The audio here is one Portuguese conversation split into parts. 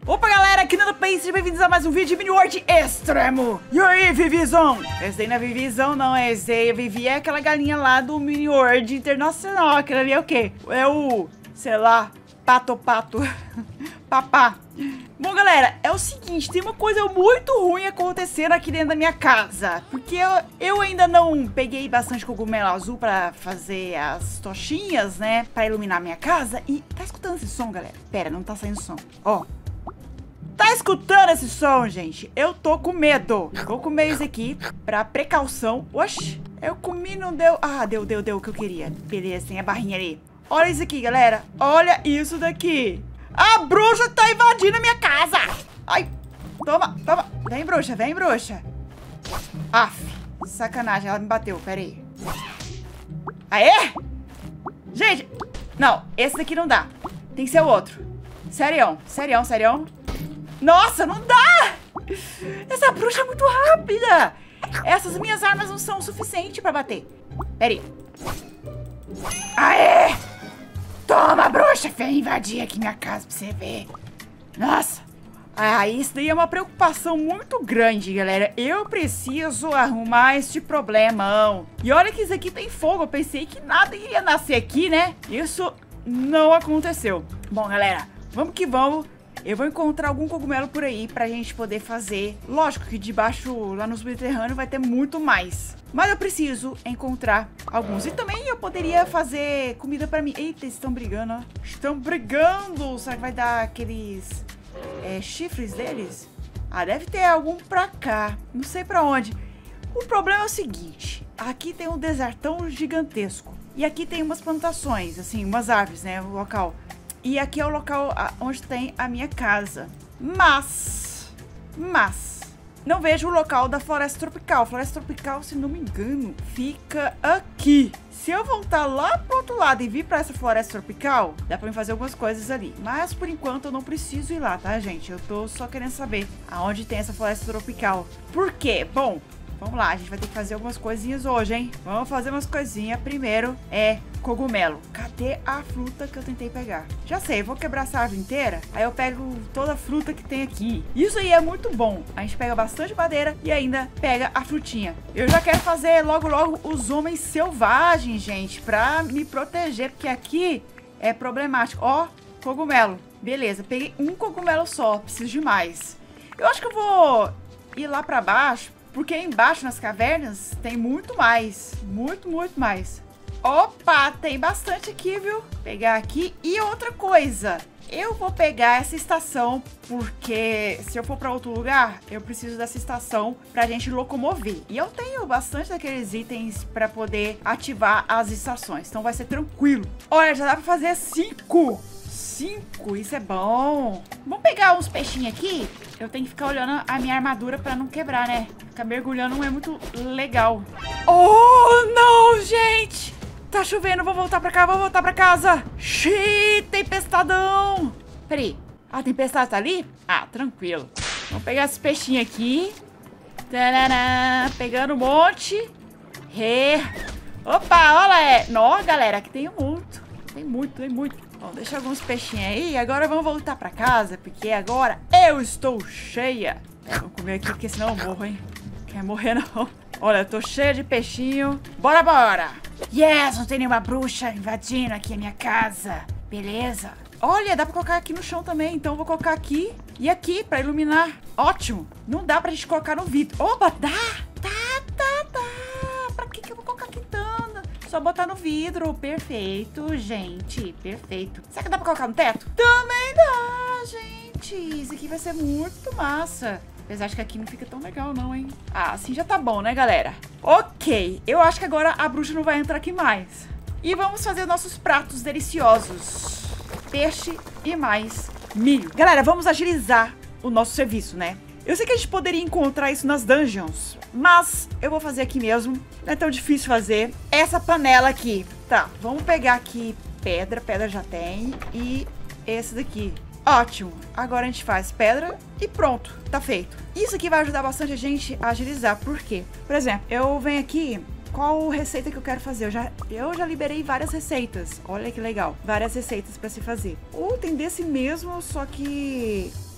Opa, galera, aqui no País, sejam bem-vindos a mais um vídeo de Mini World Extremo. E aí, Vivizão? Esse daí não é Vivizão, não, esse aí, a Vivi é aquela galinha lá do Mini World Internacional. Aquela ali é o quê? É o, sei lá, pato, papá. Bom, galera, é o seguinte, tem uma coisa muito ruim acontecendo aqui dentro da minha casa. Porque eu ainda não peguei bastante cogumelo azul pra fazer as tochinhas, né? Pra iluminar minha casa. E tá escutando esse som, galera? Pera, não tá saindo som. Ó. Tá escutando esse som, gente? Eu tô com medo. Vou comer isso aqui pra precaução. Oxi, eu comi, não deu. Ah, deu o que eu queria. Beleza, tem a barrinha ali. Olha isso aqui, galera. Olha isso daqui. A bruxa tá invadindo a minha casa. Ai, toma. Vem, bruxa. Aff, sacanagem, ela me bateu, pera aí. Aê? Gente, não, esse daqui não dá. Tem que ser o outro. Serião. Nossa, não dá! Essa bruxa é muito rápida. Essas minhas armas não são o suficiente pra bater. Pera aí. Aê! Toma, bruxa! Vem invadir aqui minha casa pra você ver. Nossa! Ah, isso daí é uma preocupação muito grande, galera. Eu preciso arrumar este problemão. E olha que isso aqui tem fogo. Eu pensei que nada ia nascer aqui, né? Isso não aconteceu. Bom, galera, vamos que vamos. Eu vou encontrar algum cogumelo por aí pra gente poder fazer. Lógico que debaixo, lá no subterrâneo, vai ter muito mais. Mas eu preciso encontrar alguns. E também eu poderia fazer comida pra mim. Eita, eles estão brigando, ó. Estão brigando. Será que vai dar aqueles chifres deles? Ah, deve ter algum pra cá. Não sei pra onde. O problema é o seguinte. Aqui tem um desertão gigantesco. E aqui tem umas plantações, assim, umas árvores, né? O local. E aqui é o local onde tem a minha casa. Mas, não vejo o local da floresta tropical. A floresta tropical, se não me engano, fica aqui. Se eu voltar lá pro outro lado e vir pra essa floresta tropical, dá pra mim fazer algumas coisas ali. Mas, por enquanto, eu não preciso ir lá, tá, gente? Eu tô só querendo saber aonde tem essa floresta tropical. Por quê? Bom, vamos lá, a gente vai ter que fazer algumas coisinhas hoje, hein? Vamos fazer umas coisinhas. Primeiro é cogumelo. Cadê a fruta que eu tentei pegar? Já sei, vou quebrar essa árvore inteira. Aí eu pego toda a fruta que tem aqui. Isso aí é muito bom. A gente pega bastante madeira e ainda pega a frutinha. Eu já quero fazer logo os homens selvagens, gente, pra me proteger, porque aqui é problemático. Ó, cogumelo. Beleza, peguei um cogumelo só. Preciso de mais. Eu acho que eu vou ir lá pra baixo, porque embaixo nas cavernas tem muito mais. Muito mais. Opa, tem bastante aqui, viu? Pegar aqui. E outra coisa, eu vou pegar essa estação, porque se eu for pra outro lugar, eu preciso dessa estação pra gente locomover. E eu tenho bastante daqueles itens pra poder ativar as estações, então vai ser tranquilo. Olha, já dá pra fazer 5, isso é bom. Vamos pegar uns peixinhos aqui. Eu tenho que ficar olhando a minha armadura pra não quebrar, né? Ficar mergulhando não é muito legal. Oh, não, gente! Tá chovendo, vou voltar pra cá, vou voltar pra casa. Xiii, tempestadão. Peraí, a tempestade tá ali? Ah, tranquilo. Vamos pegar esses peixinhos aqui. Tarará, pegando um monte. Opa, olha. Nó, galera, aqui tem muito. Tem muito. Bom, deixa alguns peixinhos aí. Agora vamos voltar pra casa, porque agora eu estou cheia. Vamos comer aqui, porque senão eu morro, hein? Não quer morrer, não. Olha, eu tô cheia de peixinho. Bora! Yes, não tem nenhuma bruxa invadindo aqui a minha casa. Beleza. Olha, dá pra colocar aqui no chão também. Então eu vou colocar aqui e aqui pra iluminar. Ótimo. Não dá pra gente colocar no vidro. Opa, dá. Tá. Pra que eu vou colocar aqui tanto? Só botar no vidro. Perfeito, gente. Perfeito. Será que dá pra colocar no teto? Também dá, gente. Isso aqui vai ser muito massa. Apesar de que aqui não fica tão legal não, hein? Ah, assim já tá bom, né, galera? Ok, eu acho que agora a bruxa não vai entrar aqui mais. E vamos fazer nossos pratos deliciosos. Peixe e mais milho. Galera, vamos agilizar o nosso serviço, né? Eu sei que a gente poderia encontrar isso nas dungeons, mas eu vou fazer aqui mesmo. Não é tão difícil fazer. Essa panela aqui. Tá, vamos pegar aqui pedra já tem. E esse daqui. Ótimo, agora a gente faz pedra e pronto, tá feito. Isso aqui vai ajudar bastante a gente a agilizar, por quê? Por exemplo, eu venho aqui, qual receita que eu quero fazer? Eu já liberei várias receitas, olha que legal, várias receitas pra se fazer. Ou tem desse mesmo, só que com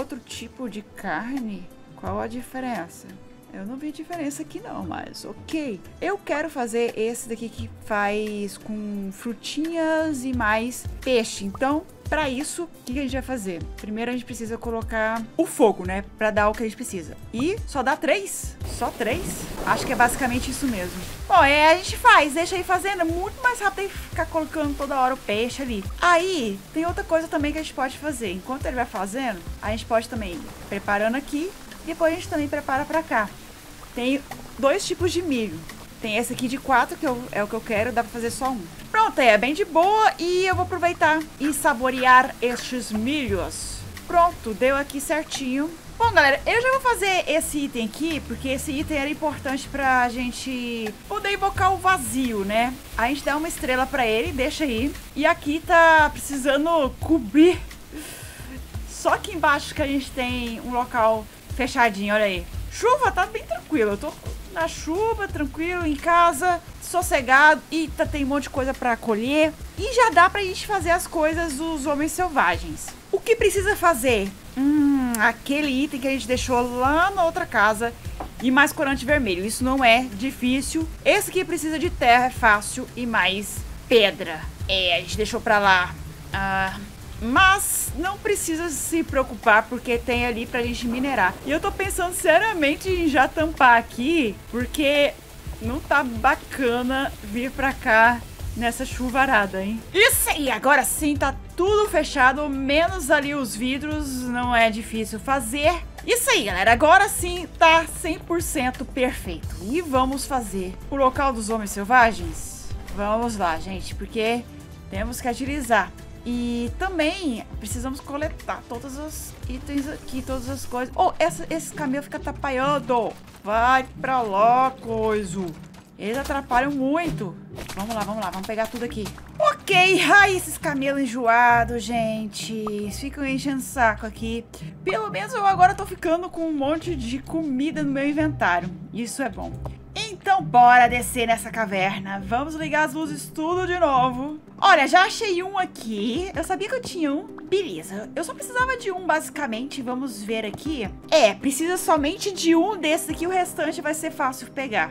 outro tipo de carne? Qual a diferença? Eu não vi diferença aqui não, mas ok. Eu quero fazer esse daqui que faz com frutinhas e mais peixe. Então, para isso, o que a gente vai fazer? Primeiro a gente precisa colocar o fogo, né? Para dar o que a gente precisa. E só dá 3? Só 3? Acho que é basicamente isso mesmo. Bom, a gente faz, deixa aí fazendo. É muito mais rápido ficar colocando toda hora o peixe ali. Aí, tem outra coisa também que a gente pode fazer. Enquanto ele vai fazendo, a gente pode também ir preparando aqui. Depois a gente também prepara para cá. Tem 2 tipos de milho. Tem esse aqui de 4, que é o que eu quero, dá pra fazer só um. Pronto, é bem de boa e eu vou aproveitar e saborear estes milhos. Pronto, deu aqui certinho. Bom, galera, eu já vou fazer esse item aqui, porque esse item era importante pra gente poder invocar o vazio, né? A gente dá uma estrela pra ele, deixa aí. E aqui tá precisando cobrir. Só aqui embaixo que a gente tem um local fechadinho, olha aí. Chuva tá bem tranquilo, eu tô na chuva, tranquilo, em casa, sossegado. E tem um monte de coisa pra colher. E já dá pra gente fazer as coisas dos homens selvagens. O que precisa fazer? Aquele item que a gente deixou lá na outra casa. E mais corante vermelho, isso não é difícil. Esse aqui precisa de terra, é fácil. E mais pedra. A gente deixou pra lá. Mas não precisa se preocupar, porque tem ali pra gente minerar. E eu tô pensando seriamente em já tampar aqui, porque não tá bacana vir pra cá nessa chuvarada, hein? Isso aí, agora sim tá tudo fechado, menos ali os vidros, não é difícil fazer. Isso aí, galera, agora sim tá 100% perfeito. E vamos fazer o local dos homens selvagens? Vamos lá, gente, porque temos que agilizar. E também precisamos coletar todos os itens aqui, todas as coisas. Esse caminho fica atrapalhando. Vai pra lá, coisa. Eles atrapalham muito. Vamos lá, vamos pegar tudo aqui. Ok, ai, esses camelos enjoados, gente. Eles ficam enchendo o saco aqui. Pelo menos eu agora tô ficando com um monte de comida no meu inventário. Isso é bom. Então bora descer nessa caverna. Vamos ligar as luzes tudo de novo. Olha, já achei um aqui. Eu sabia que eu tinha um. Beleza, eu só precisava de um basicamente. Vamos ver aqui. Precisa somente de um desses aqui. O restante vai ser fácil pegar.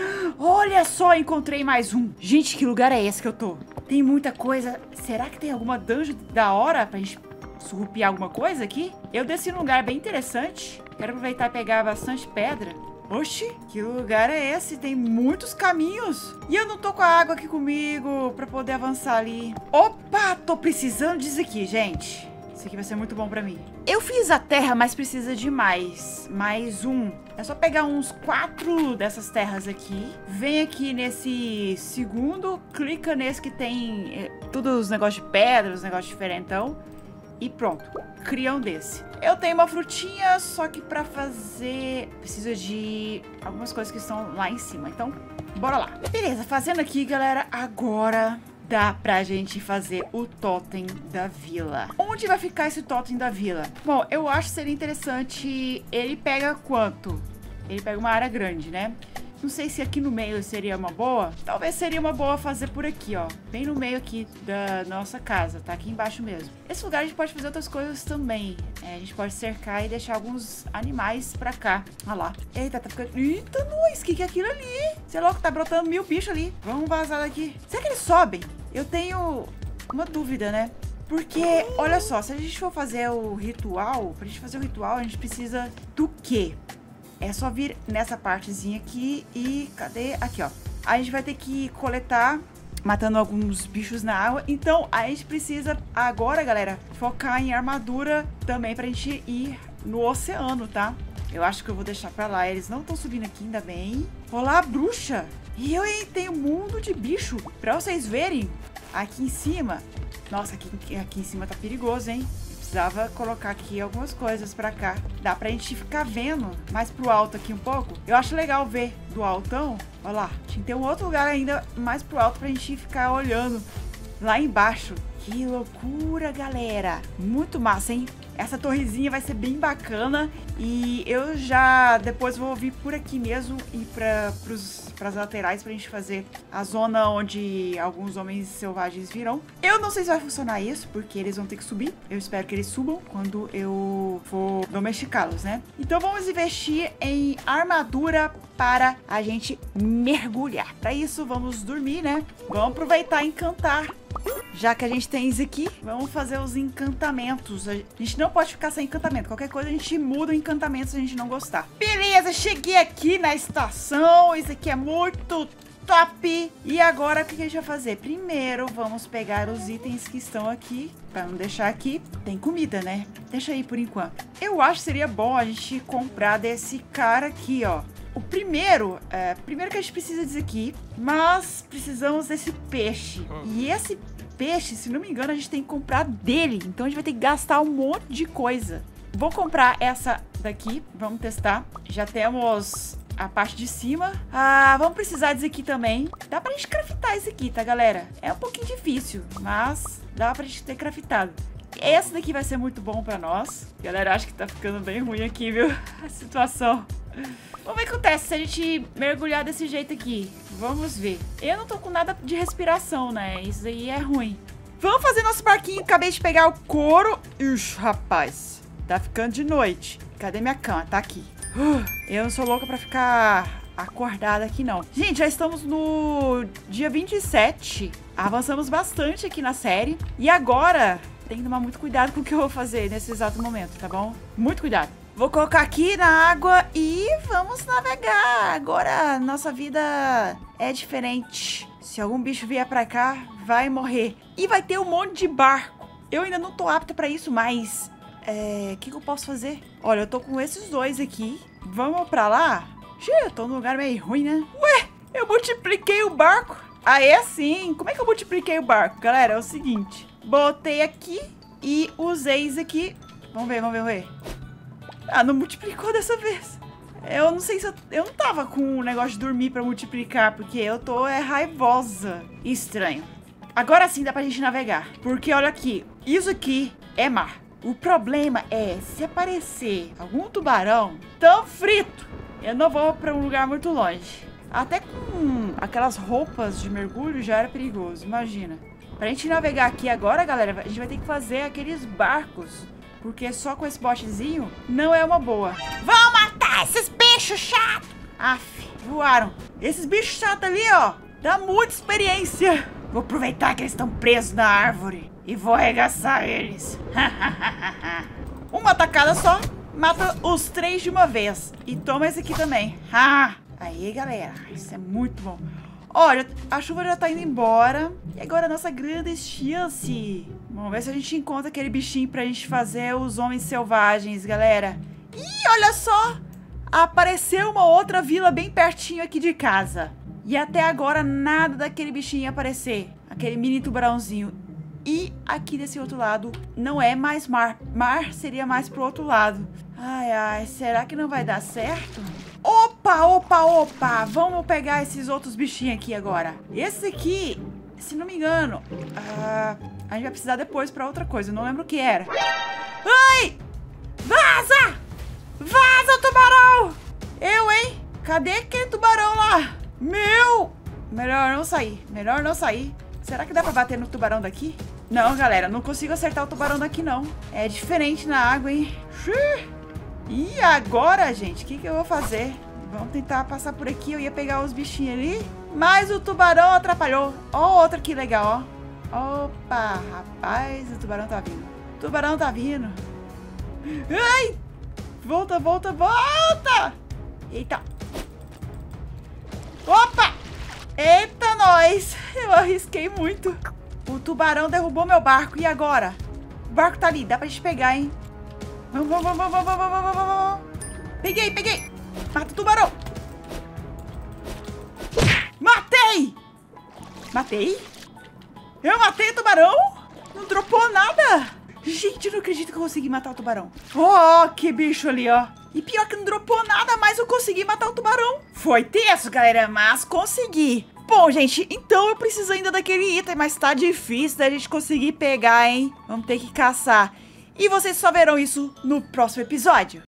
Olha só, encontrei mais um. Gente, que lugar é esse que eu tô? Tem muita coisa. Será que tem alguma dungeon da hora pra gente surrupiar alguma coisa aqui? Eu desci num lugar bem interessante. Quero aproveitar e pegar bastante pedra. Oxi, que lugar é esse? Tem muitos caminhos. E eu não tô com a água aqui comigo pra poder avançar ali. Opa, tô precisando disso aqui, gente. Isso aqui vai ser muito bom pra mim. Eu fiz a terra, mas precisa de mais. Mais um. É só pegar uns 4 dessas terras aqui. Vem aqui nesse segundo. Clica nesse que tem todos os negócios de pedra, os negócios diferentão. E pronto, cria um desse. Eu tenho uma frutinha, só que pra fazer precisa de algumas coisas que estão lá em cima. Então, bora lá. Beleza, fazendo aqui, galera, agora dá pra gente fazer o totem da vila. Onde vai ficar esse totem da vila? Bom, eu acho que seria interessante... Ele pega quanto? Ele pega uma área grande, né? Não sei se aqui no meio seria uma boa. Talvez seria uma boa fazer por aqui, ó. Bem no meio aqui da nossa casa, tá? Aqui embaixo mesmo. Esse lugar a gente pode fazer outras coisas também. A gente pode cercar e deixar alguns animais pra cá. Olha lá. Eita, tá ficando... Eita, nós! O que é aquilo ali? Sei lá, que tá brotando 1000 bichos ali. Vamos vazar daqui. Será que eles sobem? Eu tenho uma dúvida, né? Porque, olha só, se a gente for fazer o ritual... Pra gente fazer o ritual, a gente precisa do quê? É só vir nessa partezinha aqui e... Cadê? Aqui, ó. A gente vai ter que coletar, matando alguns bichos na água. Então, a gente precisa agora, galera, focar em armadura também pra gente ir no oceano, tá? Eu acho que eu vou deixar pra lá. Eles não estão subindo aqui, ainda bem. Olá, bruxa! E eu tenho um mundo de bicho. Pra vocês verem, aqui em cima... Nossa, aqui em cima tá perigoso, hein? Precisava colocar aqui algumas coisas pra cá. Dá pra gente ficar vendo mais pro alto aqui um pouco. Eu acho legal ver do altão. Olha lá, tinha que ter um outro lugar ainda mais pro alto pra gente ficar olhando lá embaixo. Que loucura, galera. Muito massa, hein? Essa torrezinha vai ser bem bacana. E eu já depois vou vir por aqui mesmo e pras laterais pra gente fazer a zona onde alguns homens selvagens virão. Eu não sei se vai funcionar isso, porque eles vão ter que subir. Eu espero que eles subam quando eu for domesticá-los, né? Então vamos investir em armadura para a gente mergulhar. Para isso, vamos dormir, né? Vamos aproveitar e encantar. Já que a gente tem isso aqui, vamos fazer os encantamentos. A gente não pode ficar sem encantamento. Qualquer coisa a gente muda o encantamento se a gente não gostar. Beleza, cheguei aqui na estação. Isso aqui é muito top. E agora o que a gente vai fazer? Primeiro, vamos pegar os itens que estão aqui. Para não deixar aqui, tem comida, né? Deixa aí por enquanto. Eu acho que seria bom a gente comprar desse cara aqui, ó. O primeiro que a gente precisa disso aqui, mas precisamos desse peixe. E esse peixe, se não me engano, a gente tem que comprar dele. Então a gente vai ter que gastar um monte de coisa. Vou comprar essa daqui, vamos testar. Já temos a parte de cima. Vamos precisar disso aqui também. Dá pra gente craftar isso aqui, tá, galera? É um pouquinho difícil, mas dá pra gente ter craftado. Esse daqui vai ser muito bom pra nós. Galera, acho que tá ficando bem ruim aqui, viu? A situação. Vamos ver o que acontece se a gente mergulhar desse jeito aqui. Vamos ver. Eu não tô com nada de respiração, né? Isso aí é ruim. Vamos fazer nosso barquinho. Acabei de pegar o couro. Ixi, rapaz. Tá ficando de noite. Cadê minha cama? Tá aqui. Eu não sou louca pra ficar acordada aqui, não. Gente, já estamos no dia 27. Avançamos bastante aqui na série. E agora, tem que tomar muito cuidado com o que eu vou fazer nesse exato momento, tá bom? Muito cuidado. Vou colocar aqui na água e vamos navegar. Agora nossa vida é diferente. Se algum bicho vier pra cá, vai morrer. E vai ter um monte de barco. Eu ainda não tô apta pra isso, mas... O que eu posso fazer? Olha, eu tô com esses dois aqui. Vamos pra lá? Eu tô num lugar meio ruim, né? Ué, eu multipliquei o barco. É sim. Como é que eu multipliquei o barco? Galera, é o seguinte. Botei aqui e usei isso aqui. Vamos ver. Não multiplicou dessa vez. Eu não sei se eu não tava com o negócio de dormir pra multiplicar, porque eu tô raivosa. Estranho. Agora sim dá pra gente navegar. Porque olha aqui, isso aqui é mar. O problema é, se aparecer algum tubarão tão frito, eu não vou pra um lugar muito longe. Até com aquelas roupas de mergulho já era perigoso, imagina. Pra gente navegar aqui agora, galera, a gente vai ter que fazer aqueles barcos. Porque só com esse botezinho não é uma boa. Vamos matar esses bichos chatos! Voaram. Esses bichos chatos ali, ó, dá muita experiência. Vou aproveitar que eles estão presos na árvore e vou arregaçar eles. Uma tacada só, mata os 3 de uma vez. E toma esse aqui também. Aí, galera, isso é muito bom. Olha, a chuva já tá indo embora. E agora a nossa grande chance. Vamos ver se a gente encontra aquele bichinho pra gente fazer os homens selvagens, galera. Ih, olha só! Apareceu uma outra vila bem pertinho aqui de casa. E até agora nada daquele bichinho aparecer. Aquele mini tubarãozinho. E aqui desse outro lado não é mais mar. Mar seria mais pro outro lado. Ai, será que não vai dar certo? Opa! Vamos pegar esses outros bichinhos aqui agora. Esse aqui, se não me engano, a gente vai precisar depois pra outra coisa. Eu não lembro o que era. Ai! Vaza! Vaza, tubarão! Hein? Cadê aquele tubarão lá? Melhor não sair. Será que dá pra bater no tubarão daqui? Não, galera, não consigo acertar o tubarão daqui, não. É diferente na água, hein? E agora, gente, o que eu vou fazer? Vamos tentar passar por aqui. Eu ia pegar os bichinhos ali, mas o tubarão atrapalhou. Ó, outro aqui legal, ó. Opa, rapaz, o tubarão tá vindo. O tubarão tá vindo. Ai! Volta! Eita! Opa! Eita, nós! Eu arrisquei muito. O tubarão derrubou meu barco. E agora? O barco tá ali. Dá pra gente pegar, hein? Vamos. Peguei. Mata o tubarão. Matei? Eu matei o tubarão? Não dropou nada. Gente, eu não acredito que eu consegui matar o tubarão. Ó, que bicho ali, ó. E pior que não dropou nada, mas eu consegui matar o tubarão. Foi tenso, galera, mas consegui. Bom, gente, então eu preciso ainda daquele item, mas tá difícil da gente conseguir pegar, hein? Vamos ter que caçar. E vocês só verão isso no próximo episódio.